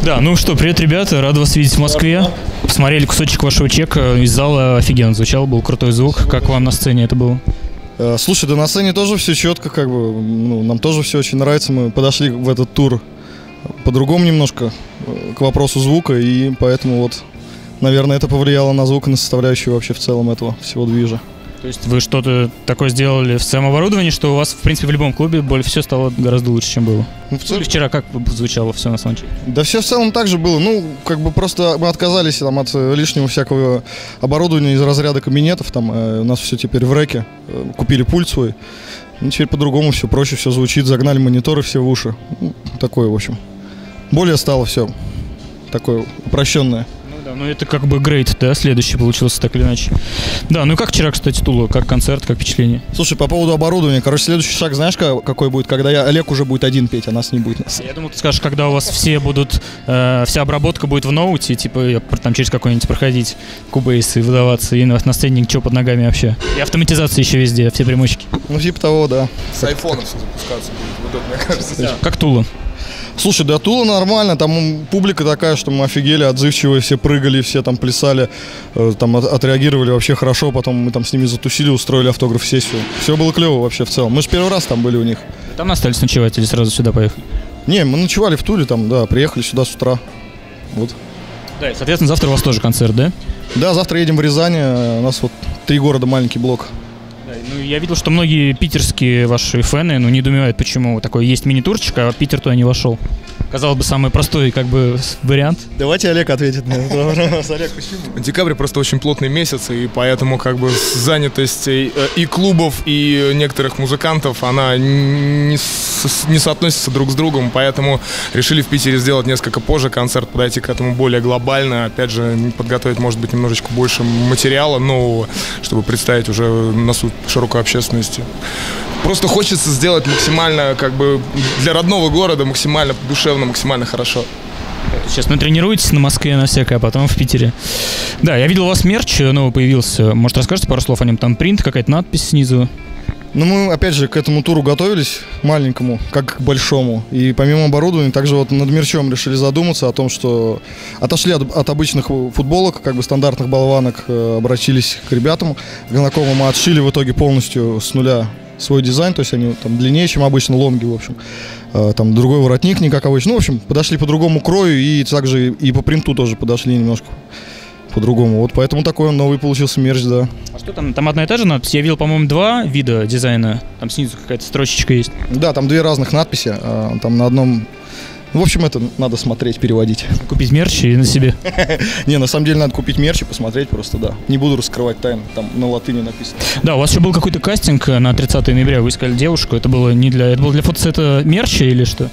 Да, ну что, привет, ребята, рад вас видеть в Москве. Посмотрели кусочек вашего чека из зала, офигенно звучал, был крутой звук. Как вам на сцене это было? Слушай, да на сцене тоже все четко, как бы, ну, нам тоже все очень нравится. Мы подошли в этот тур по-другому немножко к вопросу звука, и поэтому вот, наверное, это повлияло на звук и на составляющую вообще в целом этого всего движа. То есть вы что-то такое сделали в своем оборудовании, что у вас, в принципе, в любом клубе все стало гораздо лучше, чем было? Ну, Или вчера как звучало все на самом деле? Да все в целом так же было. Ну, как бы просто мы отказались там от лишнего всякого оборудования из разряда кабинетов. Там у нас все теперь в рэке. Купили пульт свой. Ну, теперь по-другому все проще, все звучит. Загнали мониторы все в уши. Ну, такое, в общем. Более стало все такое упрощенное. Ну это как бы грейд, да, следующий получился так или иначе. Да, ну как вчера, кстати, Тула, как концерт, как впечатление? Слушай, по поводу оборудования, короче, следующий шаг, знаешь, какой будет, когда Олег уже будет один петь, а нас не будет. Я думал, ты скажешь, когда у вас все будут, вся обработка будет в ноуте, типа там через какой-нибудь проходить кубейс и выдаваться, и на сцене ничего под ногами вообще. И автоматизация еще везде, все примочки. Ну типа того, да. С айфона все запускаться будет, вот это, мне кажется. Да. Как Тула? Слушай, да Тула нормально, там публика такая, что мы офигели, отзывчивые, все прыгали, все там плясали, там отреагировали вообще хорошо, потом мы там с ними затусили, устроили автограф-сессию. Все было клево вообще в целом. Мы же первый раз там были у них. Там остались ночевать или сразу сюда поехали? Не, мы ночевали в Туле, там, да, приехали сюда с утра. Вот. Да, и, соответственно, завтра у вас тоже концерт, да? Да, завтра едем в Рязань, у нас вот 3 города, маленький блок. Ну, я видел, что многие питерские ваши фэны, ну, недоумевают, почему такой есть мини-турчик, а Питер туда не вошел. Казалось бы, самый простой, как бы, вариант. Давайте Олег ответит на этот вопрос. Олег, почему? Декабрь просто очень плотный месяц, и поэтому как бы занятость и клубов, и некоторых музыкантов, она не соотносится друг с другом, поэтому решили в Питере сделать несколько позже концерт, подойти к этому более глобально, опять же, подготовить, может быть, немножечко больше материала нового, чтобы представить уже на суд широкой общественности. Просто хочется сделать максимально, как бы, для родного города максимально душевно, максимально хорошо. Сейчас натренируетесь на Москве, на всякое, а потом в Питере. Да, я видел у вас мерч новый появился. Может, расскажете пару слов о нем? Там принт, какая-то надпись снизу. Ну, мы, опять же, к этому туру готовились, маленькому, как к большому. И помимо оборудования, также вот над мерчом решили задуматься о том, что отошли от обычных футболок, как бы стандартных болванок, обратились к ребятам, к знакомым, отшили в итоге полностью с нуля свой дизайн, то есть они там длиннее, чем обычно, лонги, в общем. Там другой воротник, не как обычно. Ну, в общем, подошли по другому крою и также и по принту тоже подошли немножко по-другому. Вот поэтому такой новый получился мерч, да. А что там? Там одна и та же надпись? Я видел, по-моему, 2 вида дизайна. Там снизу какая-то строчечка есть. Да, там 2 разных надписи. Там на одном... В общем, это надо смотреть, переводить. Купить мерч и на себе? Не, на самом деле надо купить мерч и посмотреть просто, да. Не буду раскрывать тайну, там на латыни написано. Да, у вас еще был какой-то кастинг на 30 ноября, вы искали девушку. Это было не для... Это было для фотосета мерча или что?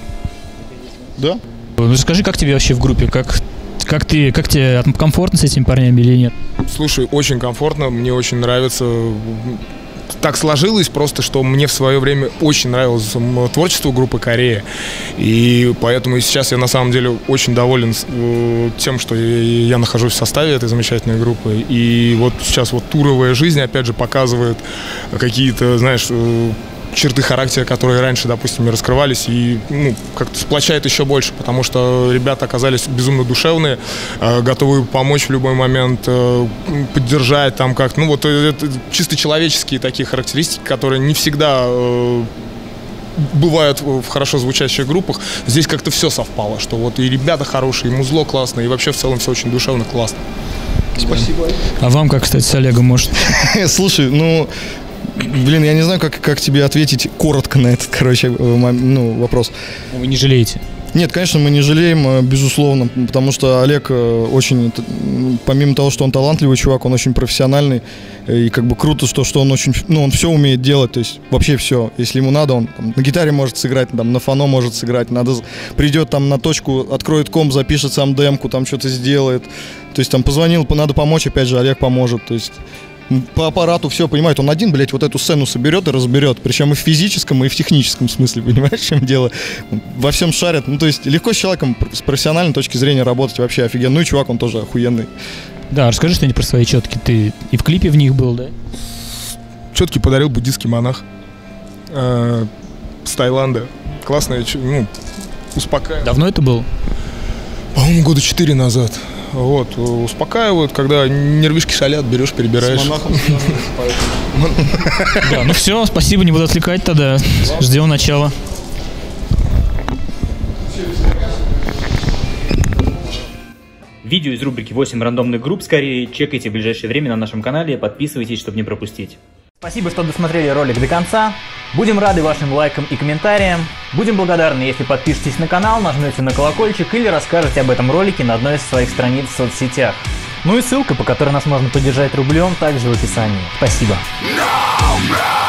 Да. Ну, скажи, как тебе вообще в группе? Как тебе комфортно с этими парнями или нет? Слушай, очень комфортно, мне очень нравится. Так сложилось просто, что мне в свое время очень нравилось творчество группы «Корея». И поэтому сейчас я на самом деле очень доволен тем, что я нахожусь в составе этой замечательной группы. И вот сейчас вот туровая жизнь, опять же, показывает какие-то, знаешь, черты характера, которые раньше, допустим, не раскрывались, и как-то сплочает еще больше, потому что ребята оказались безумно душевные, готовы помочь в любой момент, поддержать там как-то. Ну вот это чисто человеческие такие характеристики, которые не всегда бывают в хорошо звучащих группах. Здесь как-то все совпало, что вот и ребята хорошие, и музло классное, и вообще в целом все очень душевно, классно. Спасибо. А вам как, кстати, с Олегом, может? Слушай, блин, я не знаю, как тебе ответить коротко на этот, вопрос. Вы не жалеете? Нет, конечно, мы не жалеем, безусловно, потому что Олег очень, помимо того, что он талантливый чувак, он очень профессиональный, и как бы круто, что он очень, он все умеет делать, то есть вообще все. Если ему надо, он там, на гитаре может сыграть, там, на фано может сыграть, придет там на точку, откроет комп, запишет сам демку, там что-то сделает, то есть там позвонил, надо помочь, опять же, Олег поможет, то есть... По аппарату все понимает, он один, блядь, вот эту сцену соберет и разберет, причем и в физическом, и в техническом смысле, понимаешь, в чем дело? Во всем шарит, то есть легко с человеком с профессиональной точки зрения работать вообще офигенно, ну и чувак, он тоже охуенный. Да, расскажи что-нибудь про свои четки, ты и в клипе в них был, да? Четки подарил буддийский монах с Таиланда, классная, успокаивает. Давно это было? По-моему, года 4 назад. Вот, успокаивают, когда нервишки шалят, берешь, перебираешь. С монахом Да, ну все, спасибо, не буду отвлекать тогда. Ждем начала. Видео из рубрики 8 рандомных групп скорее чекайте в ближайшее время на нашем канале, подписывайтесь, чтобы не пропустить. Спасибо, что досмотрели ролик до конца. Будем рады вашим лайкам и комментариям. Будем благодарны, если подпишетесь на канал, нажмете на колокольчик или расскажете об этом ролике на одной из своих страниц в соцсетях. Ну и ссылка, по которой нас можно поддержать рублем, также в описании. Спасибо.